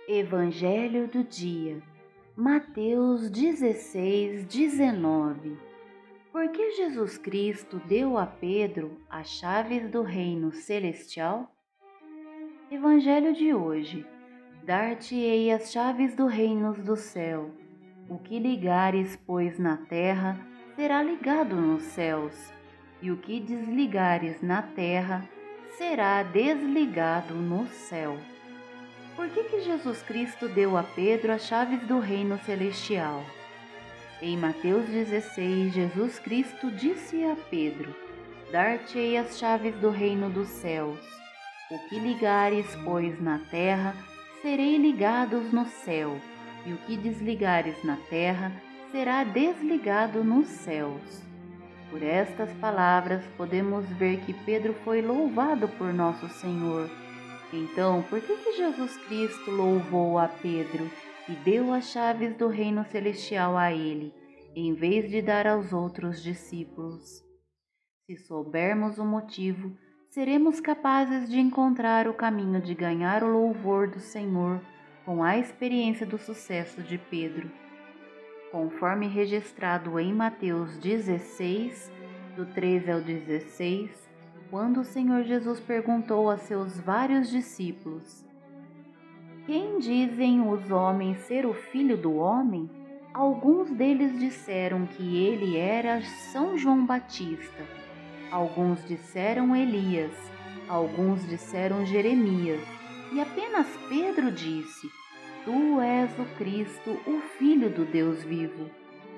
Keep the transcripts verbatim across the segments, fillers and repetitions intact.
Evangelho do dia, Mateus dezesseis, dezenove. Por que Jesus Cristo deu a Pedro as chaves do reino celestial? Evangelho de hoje. Dar-te-ei as chaves do reino do céu. O que ligares, pois, na terra, será ligado nos céus, e o que desligares na terra, será desligado no céu. Por que que Jesus Cristo deu a Pedro as chaves do reino celestial? Em Mateus dezesseis, Jesus Cristo disse a Pedro: Dar-te-ei as chaves do reino dos céus. O que ligares, pois, na terra, serei ligados no céu, e o que desligares na terra, será desligado nos céus. Por estas palavras, podemos ver que Pedro foi louvado por nosso Senhor. Então, por que que Jesus Cristo louvou a Pedro e deu as chaves do reino celestial a ele, em vez de dar aos outros discípulos? Se soubermos o motivo, seremos capazes de encontrar o caminho de ganhar o louvor do Senhor com a experiência do sucesso de Pedro. Conforme registrado em Mateus dezesseis, do treze ao dezesseis, quando o Senhor Jesus perguntou a seus vários discípulos: Quem dizem os homens ser o Filho do Homem? Alguns deles disseram que ele era São João Batista, alguns disseram Elias, alguns disseram Jeremias, e apenas Pedro disse: Tu és o Cristo, o Filho do Deus vivo.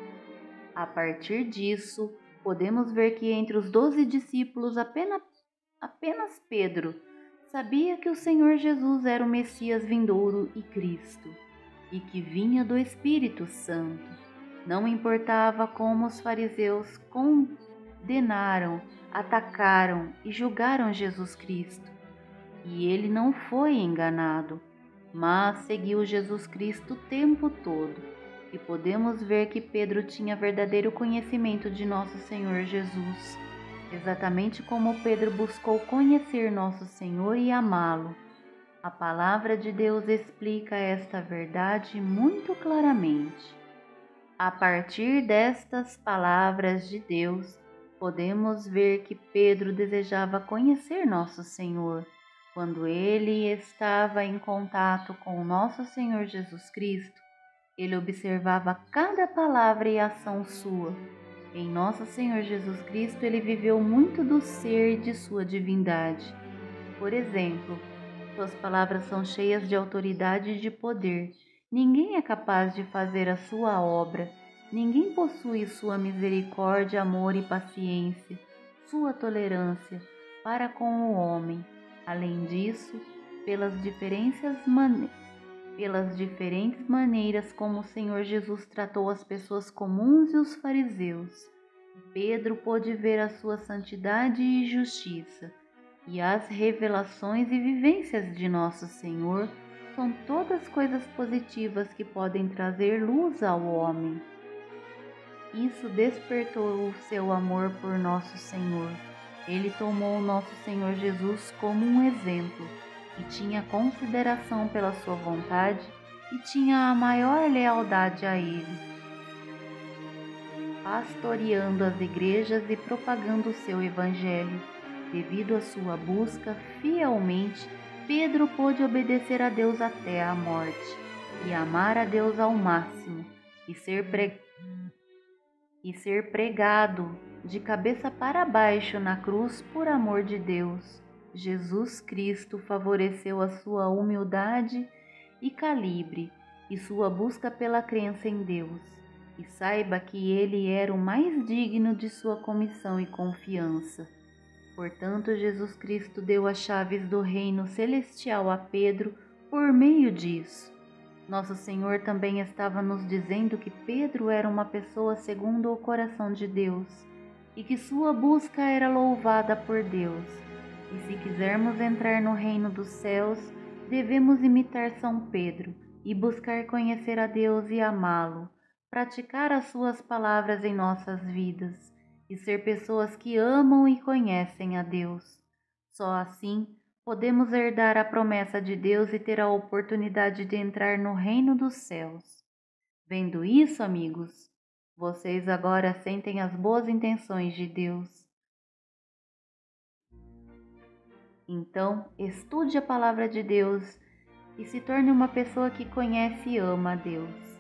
A partir disso, podemos ver que entre os doze discípulos, apenas, apenas Pedro sabia que o Senhor Jesus era o Messias vindouro e Cristo, e que vinha do Espírito Santo. Não importava como os fariseus condenaram, atacaram e julgaram Jesus Cristo. E ele não foi enganado, mas seguiu Jesus Cristo o tempo todo. E podemos ver que Pedro tinha verdadeiro conhecimento de nosso Senhor Jesus, exatamente como Pedro buscou conhecer nosso Senhor e amá-lo. A palavra de Deus explica esta verdade muito claramente. A partir destas palavras de Deus, podemos ver que Pedro desejava conhecer nosso Senhor. Quando ele estava em contato com nosso Senhor Jesus Cristo, ele observava cada palavra e ação sua. Em nosso Senhor Jesus Cristo, ele viveu muito do ser e de sua divindade. Por exemplo, suas palavras são cheias de autoridade e de poder. Ninguém é capaz de fazer a sua obra. Ninguém possui sua misericórdia, amor e paciência, sua tolerância para com o homem. Além disso, pelas diferentes maneiras, pelas diferentes maneiras como o Senhor Jesus tratou as pessoas comuns e os fariseus, Pedro pôde ver a sua santidade e justiça, e as revelações e vivências de nosso Senhor são todas coisas positivas que podem trazer luz ao homem. Isso despertou o seu amor por nosso Senhor. Ele tomou nosso Senhor Jesus como um exemplo, e tinha consideração pela sua vontade e tinha a maior lealdade a ele, pastoreando as igrejas e propagando o seu evangelho. Devido à sua busca fielmente, Pedro pôde obedecer a Deus até a morte e amar a Deus ao máximo e ser, pre... e ser pregado de cabeça para baixo na cruz por amor de Deus. Jesus Cristo favoreceu a sua humildade e calibre e sua busca pela crença em Deus. E saiba que ele era o mais digno de sua comissão e confiança. Portanto, Jesus Cristo deu as chaves do reino celestial a Pedro por meio disso. Nosso Senhor também estava nos dizendo que Pedro era uma pessoa segundo o coração de Deus e que sua busca era louvada por Deus. E se quisermos entrar no reino dos céus, devemos imitar São Pedro e buscar conhecer a Deus e amá-lo, praticar as suas palavras em nossas vidas e ser pessoas que amam e conhecem a Deus. Só assim podemos herdar a promessa de Deus e ter a oportunidade de entrar no reino dos céus. Vendo isso, amigos, vocês agora sentem as boas intenções de Deus. Então, estude a palavra de Deus e se torne uma pessoa que conhece e ama a Deus.